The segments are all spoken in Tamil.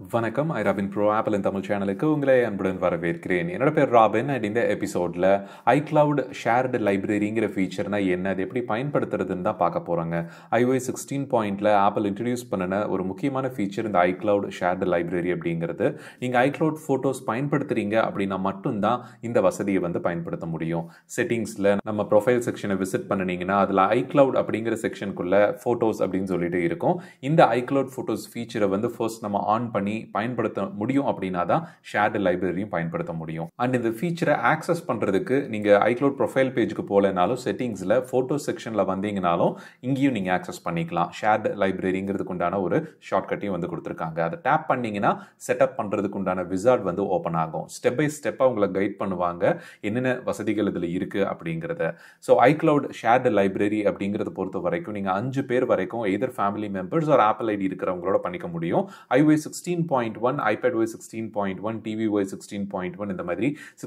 வணக்கம் iRobinPro ஆப்பிள் தமிழ் சேனலுக்கு உங்களை அன்புடன் வரவேற்கிறேன். என்னோட பேர் ராபின் அண்ட் இந்த எபிசோடில் iCloud ஷேர்டு லைப்ரரிங்கிற ஃபீச்சர்னா என்ன, அது எப்படி பயன்படுத்துறதுன்னு தான் பார்க்க போகிறாங்க. iOS 16.0 ஆப்பிள் இன்ட்ரடியூஸ் பண்ணின ஒரு முக்கியமான ஃபீச்சர் இந்த iCloud ஷேர்டு லைப்ரரி அப்படிங்கிறது. நீங்கள் iCloud ஃபோட்டோஸ் பயன்படுத்துகிறீங்க அப்படின்னா மட்டும்தான் இந்த வசதியை பயன்படுத்த முடியும். செட்டிங்ஸில் நம்ம ப்ரொஃபைல் செக்ஷனை விசிட் பண்ணினீங்கன்னா அதில் iCloud அப்படிங்கிற செக்ஷனுக்குள்ளே ஃபோட்டோஸ் அப்படின்னு சொல்லிட்டு இருக்கும். இந்த iCloud ஃபோட்டோஸ் ஃபீச்சரை ஃபர்ஸ்ட் நம்ம ஆன் பண்ணி பயன்படுத்த முடியும் அப்படின்னா தான் ஷேர்டு லைப்ரரியும் பயன்படுத்த முடியும். அண்ட் இந்த ஃபீச்சரை ஆக்சஸ் பண்றதுக்கு நீங்க iCloud ப்ரொஃபைல் பேஜுக்கு போலனாலும் செட்டிங்ஸ்ல போட்டோ செக்ஷன்ல வந்தீங்கனாலும் இங்கேயும் நீங்க ஆக்சஸ் பண்ணிக்கலாம். ஷேர்டு லைப்ரரிங்கிறதுக்கு உண்டான ஒரு ஷார்ட்கட்டையும் கொடுத்துருக்காங்க. அதை டேப் பண்ணீங்கன்னா செட்டப் பண்றதுக்கு உண்டான விசார்ட் ஓப்பன் ஆகும். ஸ்டெப் பை ஸ்டெப்பா உங்களை கைட் பண்ணுவாங்க என்னென்ன வசதிகள் இதுல இருக்கு அப்படிங்கறத. ஸோ iCloud ஷேர்டு லைப்ரரி அப்படிங்கறத பொறுத்த வரைக்கும் நீங்க 5 பேர் வரைக்கும் எதர் ஃபேமிலி மெம்பர்ஸ் ஒரு ஆப்பிள் ஐடி இருக்கிறவங்களோட பண்ணிக்க முடியும். iOS 16.1, iPadOS 16.1, tvOS 16.1 இந்த மாதிரி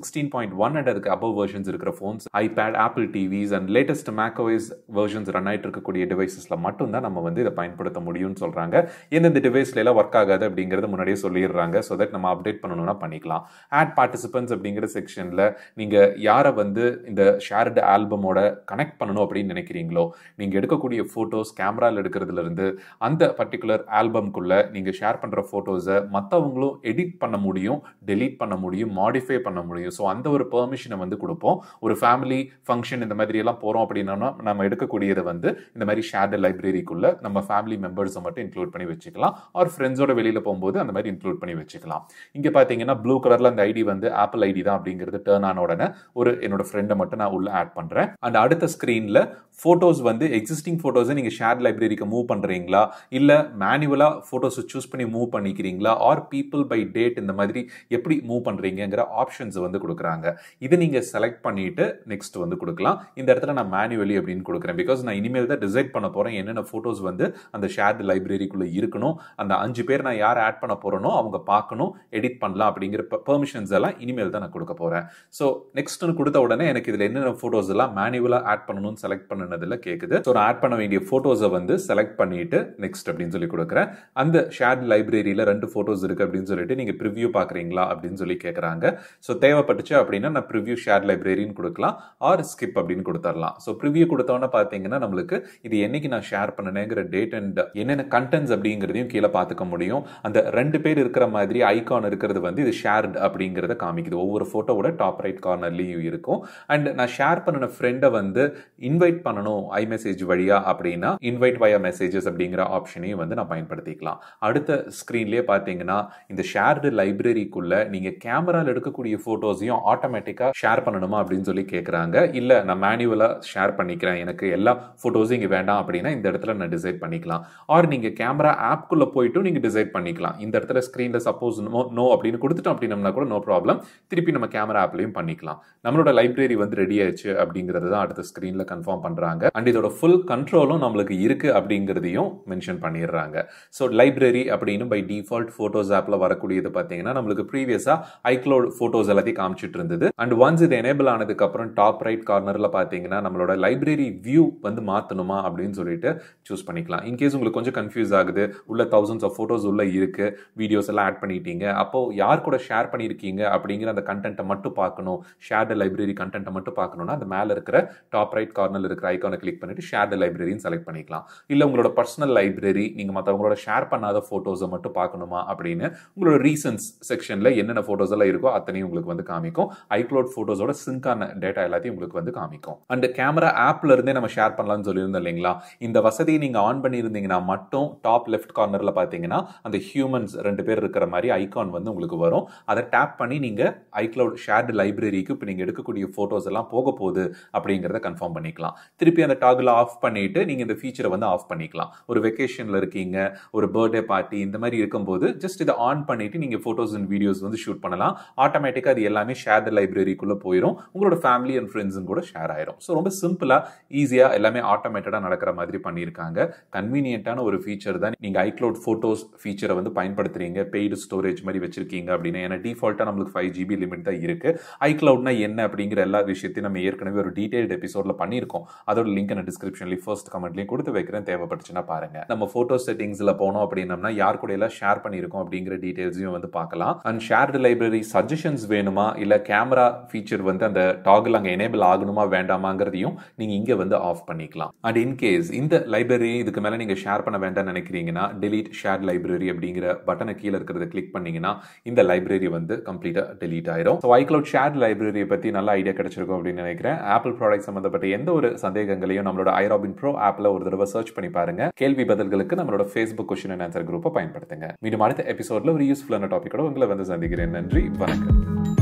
16.1 and அதுக்கு above versions இருக்கிற phones, iPad, Apple TVs and latest macOS versions run ஆயிட்டு இருக்கக்கூடிய டிவைசஸ்ல மட்டும் தான் நம்ம இதை பயன்படுத்த முடியும்னு சொல்றாங்க. இந்த டிவைஸ்ல எல்லாம் ஒர்க் ஆகாது அப்படிங்கறது முன்னாடியே சொல்லிடுறாங்க. சோ தட் நம்ம அப்டேட் பண்ணணும்னா பண்ணிக்கலாம். ஆட் பார்ட்டிசிபென்ட்ஸ் அப்படிங்கிற செக்ஷன்ல நீங்க யார இந்த ஷேர்டு ஆல்பமோட கனெக்ட் பண்ணணும் அப்படின்னு நினைக்கிறீங்களோ, நீங்க எடுக்கக்கூடிய போட்டோஸ் கேமரால எடுக்கிறதுல இருந்து அந்த பர்டிகுலர் ஆல்பம்குள்ள நீங்க ஷேர் பண்ற போட்டோஸை மற்றவங்களும் எடிட் பண்ண முடியும், டெலீட் பண்ண முடியும், மாடிஃபை பண்ண முடியும். ஸோ அந்த ஒரு பெர்மிஷனை கொடுப்போம். ஒரு ஃபேமிலி ஃபங்க்ஷன் இந்த மாதிரி எல்லாம் போறோம் அப்படின்னா நம்ம எடுக்கக்கூடியதை இந்த மாதிரி ஷேர்டு லைப்ரரிக்குள்ள நம்ம ஃபேமிலி மெம்பர்ஸை மட்டும் இன்க்ளூட் பண்ணி வச்சுக்கலாம். ஆர் ஃப்ரெண்ட்ஸோட வெளியில போகும்போது அந்த மாதிரி இன்க்ளூட் பண்ணி வச்சுக்கலாம். இங்க பாத்தீங்கன்னா ப்ளூ கலர்ல அந்த ஐடி ஆப்பிள் ஐடி தான் அப்படிங்கிறது டர்ன் ஆன உடனே என்னோட ஃப்ரெண்டை மட்டும் நான் உள்ள ஆட் பண்றேன். அண்ட் அடுத்த ஸ்கிரீன்ல போட்டோஸ் எக்ஸிஸ்டிங் போட்டோஸை நீங்க ஷேர்டு லைப்ரரிக்கு மூவ் பண்றீங்களா, இல்ல மேனுவலா போட்டோஸ் சூஸ் பண்ணி மூவ் பண்ணிக்கிறீங்களா, ஆர் பீப்புள் பை டேட் இந்த மாதிரி எப்படி மூவ் பண்றீங்கிற ஆப்ஷன்ஸ் கொடுக்குறாங்க. இது நீங்க செலக்ட் பண்ணிட்டு நெக்ஸ்ட் கொடுக்கலாம். இந்த இடத்துல நான் மேனுவலி அப்படின்னு கொடுக்குறேன். பிகாஸ் நான் இனிமேல் தான் டிசைட் பண்ண போறேன் என்னென்ன போட்டோஸ் அந்த ஷேர்டு லைப்ரரிக்குள்ள இருக்கணும், அந்த 5 பேர் நான் யார் ஆட் பண்ண போறேனோ அவங்க பார்க்கணும், எடிட் பண்ணலாம் அப்படிங்கிற பெர்மிஷன்ஸ் எல்லாம் இனிமேல் தான் நான் கொடுக்க போறேன். ஸோ நெக்ஸ்ட் கொடுத்த உடனே எனக்கு இதுல என்னென்ன போட்டோஸ் எல்லாம் மேனுவலா ஆட் பண்ணணும்னு செலக்ட் பண்ணதுல கேக்குது. ஸோ நான் ஆட் பண்ண வேண்டிய போட்டோஸை செலக்ட் பண்ணிட்டு நெக்ஸ்ட் அப்படின்னு சொல்லி கொடுக்குறேன். அந்த ஷேர்டு லைப்ரரியில 2 போட்டோஸ் இருக்கு அப்படின்னு சொல்லிட்டு நீங்க ப்ரிவ்யூ பாக்குறீங்களா அப்படின்னு சொல்லி கேக்குறாங்க. சோ தேவைப்பட்டுச்சு அப்படின்னா நான் ப்ரிவ்யூ ஷேர் லைப்ரரின்னு கொடுக்கலாம், ஆர் ஸ்கிப் அப்படின்னு கொடுத்துடலாம். சோ ப்ரிவ்யூ கொடுத்தோன்னு பாத்தீங்கன்னா நம்மளுக்கு இது என்னைக்கு நான் ஷேர் பண்ணனேங்கிற டேட் அண்ட் என்னென்ன கண்டென்ட்ஸ் அப்படிங்கிறதையும் கீழே பார்த்துக்க முடியும். அந்த 2 பேர் இருக்கிற மாதிரி ஐகான் இருக்கிறது இது ஷேர்ட் அப்படிங்கிறத காமிக்குது. ஒவ்வொரு போட்டோவோட டாப் ரைட் கார்னர்லயும் இருக்கும். அண்ட் நான் ஷேர் பண்ணின ஃப்ரெண்டை இன்வைட் பண்ணணும் iMessage வழியா அப்படின்னா இன்வைட் வயா மெசேஜஸ் அப்படிங்கிற ஆப்ஷனையும் நான் பயன்படுத்திக்கலாம். அடுத்த ஸ்கிரீன்லயே பாத்தீங்கன்னா இந்த ஷேர்டு லைப்ரரிக்குள்ள நீங்க கேமரால எடுக்கக்கூடிய போட்டோஸையும் ஆட்டோமேட்டிக்கா ஷேர் பண்ணணுமா அப்படின்னு சொல்லி கேக்குறாங்க. இல்ல நான் மேனுவலா ஷேர் பண்ணிக்கிறேன், எனக்கு எல்லா போட்டோஸும் இங்க வேண்டாம் அப்படின்னா இந்த இடத்துல நான் டிசைட் பண்ணிக்கலாம். ஆர் நீங்க கேமரா ஆப்குள்ள போயிட்டு நீங்க டிசைட் பண்ணிக்கலாம். இந்த இடத்துல ஸ்கிரீன்ல சப்போஸ் நோ அப்படின்னு கொடுத்துட்டோம் அப்படின்னா கூட நோ ப்ராப்ளம், திருப்பி நம்ம கேமரா ஆப்லயும் பண்ணிக்கலாம். நம்மளோட லைப்ரரி ரெடி ஆயிடுச்சு அப்படிங்கறது தான் அடுத்த ஸ்கிரீன்ல கன்ஃபார்ம் பண்றாங்க. அண்ட் இதோட ஃபுல் கண்ட்ரோலும் நம்மளுக்கு இருக்கு அப்படிங்கறதையும் மென்ஷன் பண்ணிடுறாங்க. ஸோ லைப்ரரி அப்படின்னு பை டிஃபால்ட் போட்டோஸ் ஆப்ல வரக்கூடியது பாத்தீங்கன்னா நம்மளுக்கு ப்ரீவியஸா iCloud போட்டோஸ் எல்லாத்தையும் காமிச்சிட்டு இருந்தது. அண்ட் ஒன்ஸ் இது எனேபிள் ஆனதுக்கு அப்புறம் டாப் ரைட் கார்னர்ல பாத்தீங்கன்னா நம்மளோட லைப்ரரி வியூ மாத்தணுமா அப்படின்னு சொல்லிட்டு சூஸ் பண்ணிக்கலாம். இன்கேஸ் உங்களுக்கு கொஞ்சம் கன்ஃபியூஸ் ஆகுது, உள்ள thousands ஆஃப் போட்டோஸ் உள்ள இருக்கு, வீடியோஸ் எல்லாம் ஆட் பண்ணிட்டீங்க, அப்போ யார் கூட ஷேர் பண்ணிருக்கீங்க அப்படிங்கிற அந்த கண்டென்ட்டை மட்டும் பார்க்கணும், ஷேர்டு லைப்ரரி கண்டென்ட்டை மட்டும் பார்க்கணும்னா அந்த மேல இருக்கிற டாப் ரைட் கார்னர்ல இருக்கிற ஐகானை கிளிக் பண்ணிட்டு ஷேர்டு லைப்ரரின்னு செலக்ட் பண்ணிக்கலாம். இல்ல உங்களோட பர்சனல் லைப்ரரி நீங்க மத்தவங்களோட ஷேர் பண்ணாத போட்டோஸை மட்டும் பார்க்கணுமா அப்படின்னு உங்களோட ரீசன்ஸ் செக்ஷன்ல என்னென்ன போட்டோஸ் எல்லாம் இருக்கோ அத்தனையும் உங்களுக்கு காமிக்கும். iCloud போட்டோஸோட சிங்கான டேட்டா எல்லாத்தையும் உங்களுக்கு காமிக்கும். அண்ட் கேமரா ஆப்ல இருந்தே நம்ம ஷேர் பண்ணலாம்னு சொல்லியிருந்தோம் இல்லைங்களா, இந்த வசதியை நீங்க ஆன் பண்ணியிருந்தீங்கன்னா மட்டும் டாப் லெஃப்ட் கார்னர்ல பாத்தீங்கன்னா அந்த ஹியூமன்ஸ் 2 பேர் இருக்கிற மாதிரி ஐகான் உங்களுக்கு வரும். அதை டேப் பண்ணி நீங்க iCloud ஷேர்டு லைப்ரரிக்கு இப்ப நீங்க எடுக்கக்கூடிய போட்டோஸ் எல்லாம் போக போகுது அப்படிங்கறத கன்ஃபார்ம் பண்ணிக்கலாம். திருப்பி அந்த டாகுல ஆஃப் பண்ணிட்டு நீங்க இந்த ஃபீச்சரை ஆஃப் பண்ணிக்கலாம். ஒரு வெக்கேஷன்ல இருக்கீங்க, ஒரு பர்த்டே பார்ட்டி இந்த மாதிரி இருக்கும்போது ஜஸ்ட் இதை ஆன் பண்ணிட்டு நீங்க போட்டோஸ் அண்ட் வீடியோஸ் ஷூட் பண்ணலாம். ஆட்டோமேட்டிக்கா அது எல்லாமே ஷேர்டு லைப்ரரிக்குள்ள போயிடும். உங்களோட ஃபேமிலி அண்ட் ஃப்ரெண்ட்ஸ் கூட ஷேர் ஆயிரும். ஸோ ரொம்ப சிம்பிளா ஈஸியா எல்லாமே ஆட்டோமேட்டடா நடக்கிற மாதிரி பண்ணியிருக்காங்க. கன்வீனியன்ட்டான ஒரு ஃபீச்சர் தான். நீங்க iCloud போட்டோஸ் ஃபீச்சரை பயன்படுத்துறீங்க, பெய்டு ஸ்டோரேஜ் மாதிரி வச்சிருக்கீங்க அப்படின்னா, ஏன்னா டிஃபால்ட்டா நம்மளுக்கு 5 GB லிமிட் தான் இருக்கு. iCloudனா என்ன அப்படிங்கிற எல்லா விஷயத்தையும் நம்ம ஏற்கனவே ஒரு டீடைல்டு எபிசோட்ல பண்ணியிருக்கோம். அதோட லிங்க் நான் டிஸ்கிரிப்ஷன்ல ஃபர்ஸ்ட் கமெண்ட்லயும் கொடுத்து வைக்கிறேன், தேவைப்பட்டுச்சுன்னா பாருங்க. நம்ம போட்டோ செட்டிங்ஸ்ல போனோம் அப்படின்னம்னா யார் கூட எல்லாம் ஷேர் ஷேர் பண்ணியிருக்கோம் அப்படிங்கிற டீடைல்ஸையும் வந்து பார்க்கலாம். அண்ட் ஷேர்டு லைப்ரரி சஜஷன்ஸ் வேணுமா இல்ல கேமரா ஃபீச்சர் வந்து அந்த டாகிள் அங்கே எனேபிள் ஆகணுமா வேண்டாமாங்கிறதையும் நீங்க இங்க வந்து ஆஃப் பண்ணிக்கலாம். அண்ட் இன்கேஸ் இந்த லைப்ரரி இதுக்கு மேல நீங்க ஷேர் பண்ண வேண்டாம்னு நினைக்கிறீங்கன்னா delete shared library அப்படிங்கிற பட்டனை கீழே இருக்கிறத கிளிக் பண்ணீங்கன்னா இந்த லைப்ரரி வந்து கம்ப்ளீட்டா delete ஆயிரும். ஸோ iCloud shared library பத்தி நல்ல ஐடியா கிடைச்சிருக்கும் அப்படின்னு நினைக்கிறேன். ஆப்பிள் ப்ராடக்ட் சம்பந்தப்பட்ட எந்த ஒரு சந்தேகங்களையும் நம்மளோட iRobinPro ஆப்ல ஒரு தடவை சர்ச் பண்ணி பாருங்க. கேள்வி பதில்களுக்கு நம்மளோட Facebook கொஸ்டின் அண்ட் ஆன்சர் குரூப்பை பயன்படுத்துங்க. மீண்டும் அடுத்த எபிசோட்ல ஒரு யூஸ்ஃபுல்லான டாபிக்கோட உங்களை வந்து சந்திக்கிறேன். நன்றி, வணக்கம்.